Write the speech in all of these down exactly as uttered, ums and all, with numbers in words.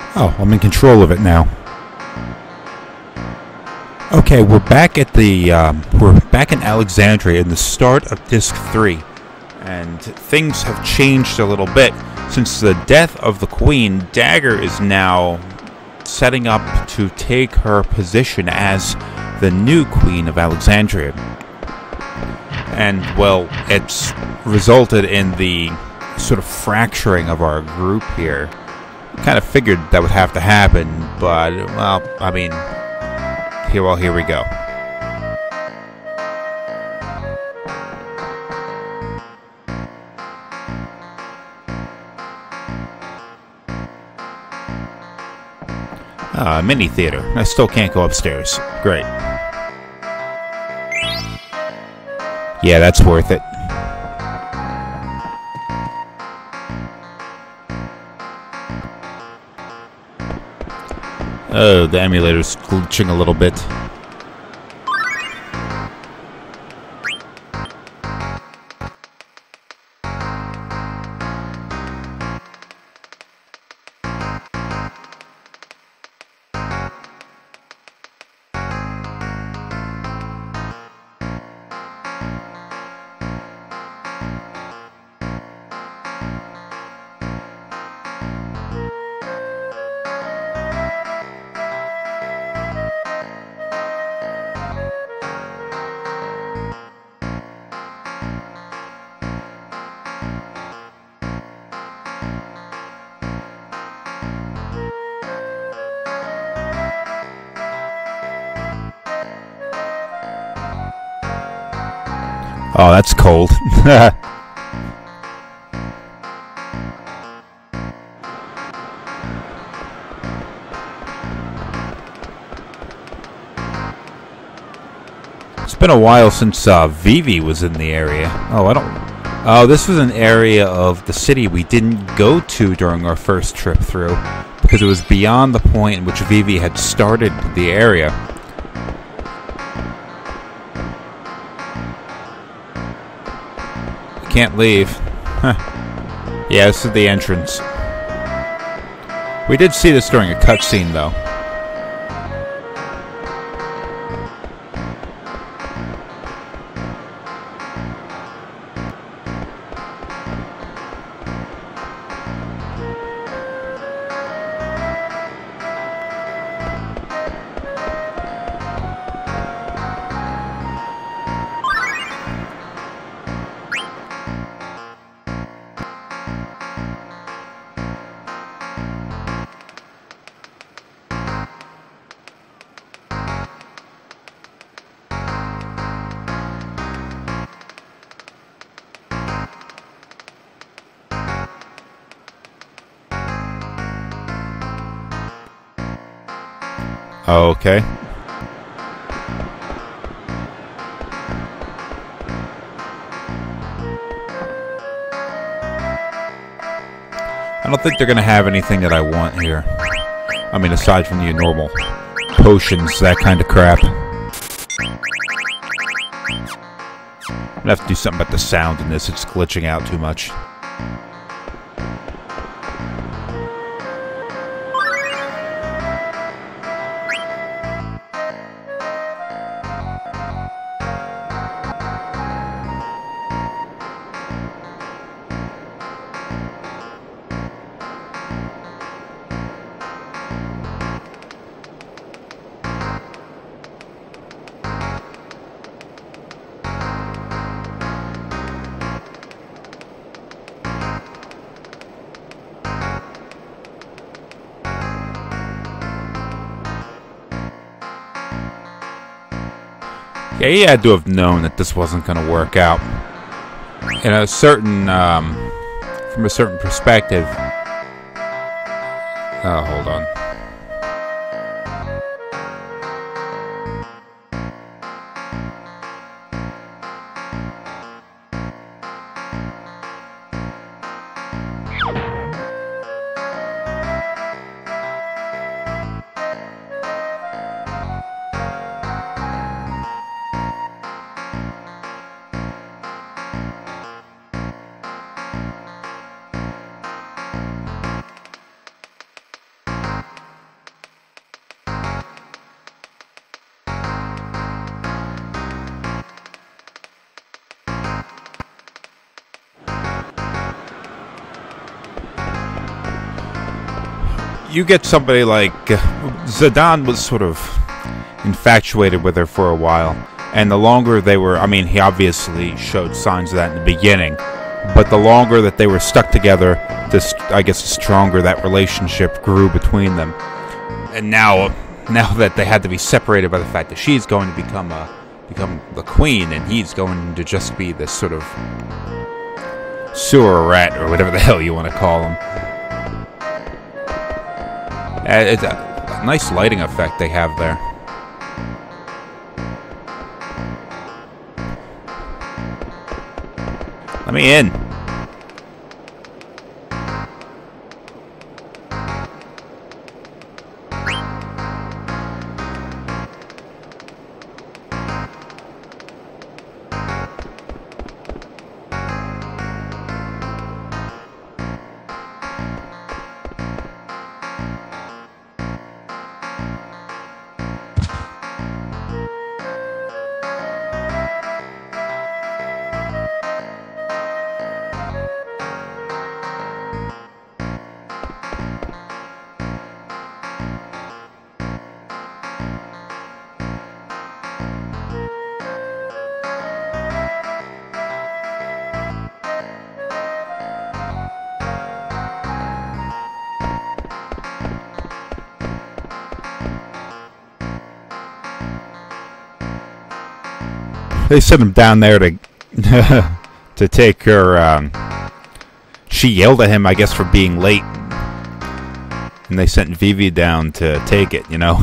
Oh, I'm in control of it now. Okay, we're back at the, um, we're back in Alexandria in the start of Disc three. And things have changed a little bit. Since the death of the Queen, Dagger is now setting up to take her position as the new Queen of Alexandria. And, well, it's resulted in the sort of fracturing of our group here. Kind of figured that would have to happen, but, well, I mean, here, well, here we go. Uh, mini theater. I still can't go upstairs. Great. Yeah, that's worth it. Oh, the emulator's glitching a little bit. Oh, that's cold. It's been a while since uh, Vivi was in the area. Oh, I don't... Oh, this was an area of the city we didn't go to during our first trip through, because it was beyond the point in which Vivi had started the area. Can't leave. Huh. Yeah, this is the entrance. We did see this during a cutscene, though. Okay. I don't think they're gonna have anything that I want here. I mean, aside from the normal potions, that kind of crap. I'm gonna have to do something about the sound in this. It's glitching out too much. Yeah, he had to have known that this wasn't going to work out. In a certain, um, from a certain perspective. Oh, hold on. you get somebody like uh, Zidane was sort of infatuated with her for a while, and the longer they were, I mean, he obviously showed signs of that in the beginning, but the longer that they were stuck together, this, I guess, the stronger that relationship grew between them. And now, now that they had to be separated by the fact that she's going to become a, become the queen, and he's going to just be this sort of sewer rat, or whatever the hell you want to call him. Uh, it's a, a nice lighting effect they have there. Let me in. They sent him down there to to take her. Um, she yelled at him, I guess, for being late, and they sent Vivi down to take it. You know.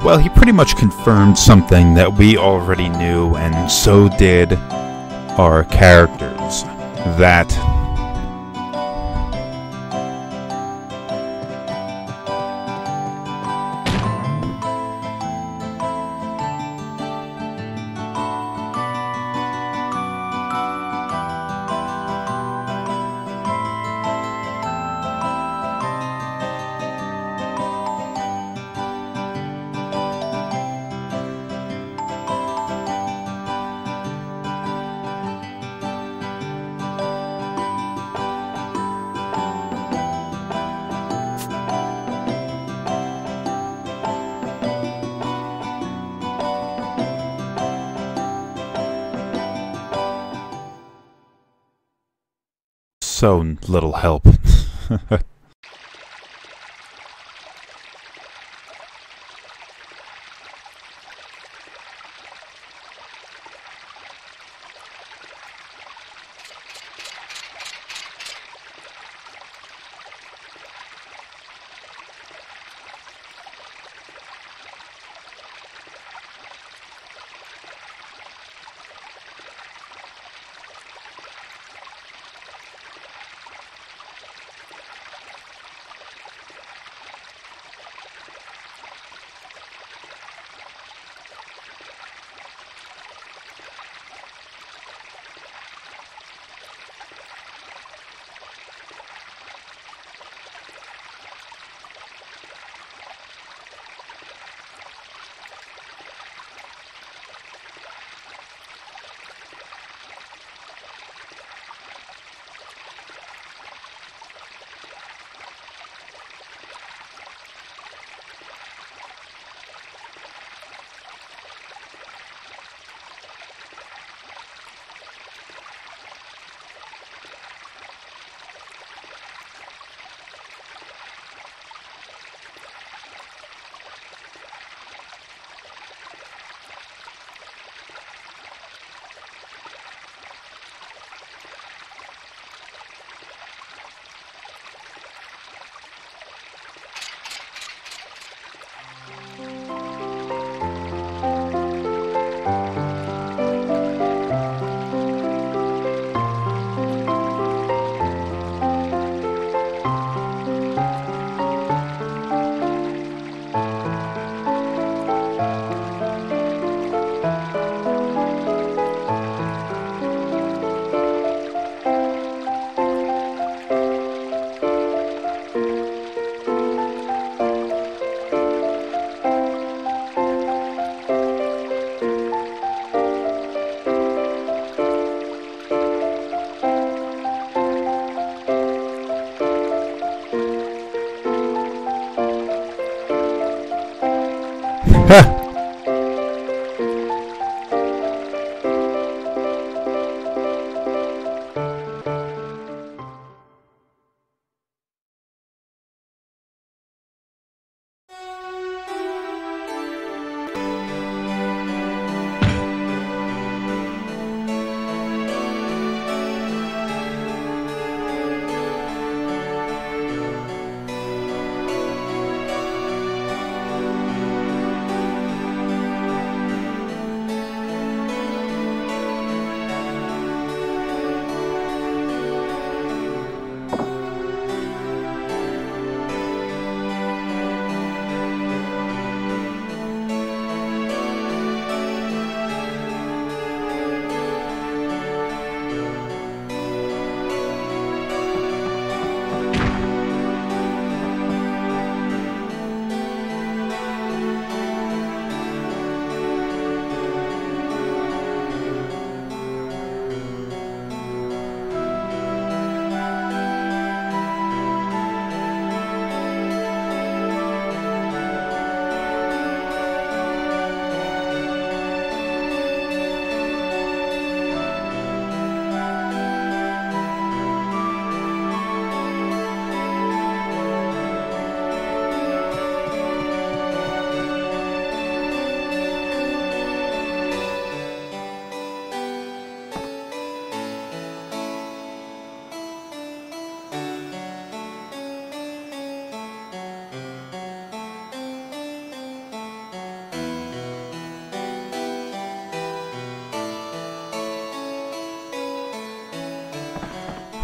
Well, he pretty much confirmed something that we already knew, and so did our characters. That so little help.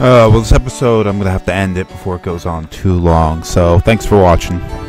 Uh, well, this episode, I'm going to have to end it before it goes on too long. So, thanks for watching.